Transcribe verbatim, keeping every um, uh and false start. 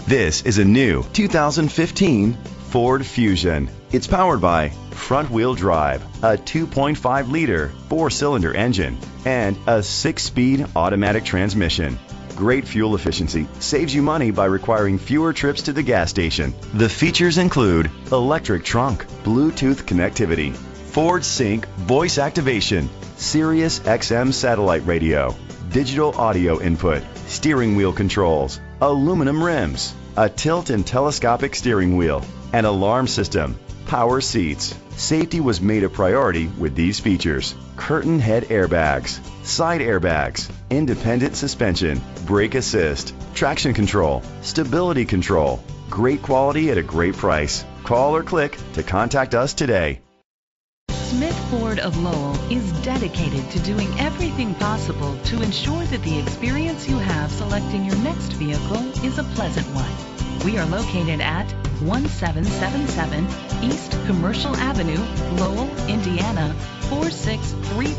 This is a new two thousand fifteen Ford Fusion. It's powered by front-wheel drive, a two point five liter four-cylinder engine, and a six-speed automatic transmission. Great fuel efficiency saves you money by requiring fewer trips to the gas station. The features include electric trunk, Bluetooth connectivity, Ford Sync voice activation, Sirius X M satellite radio, digital audio input, steering wheel controls, aluminum rims, a tilt and telescopic steering wheel, an alarm system, power seats. Safety was made a priority with these features: curtain head airbags, side airbags, independent suspension, brake assist, traction control, stability control. Great quality at a great price. Call or click to contact us today. Smith Ford of Lowell is dedicated to doing everything possible to ensure that the experience you have selecting your next vehicle is a pleasant one. We are located at one seven seven seven East Commercial Avenue, Lowell, Indiana four six three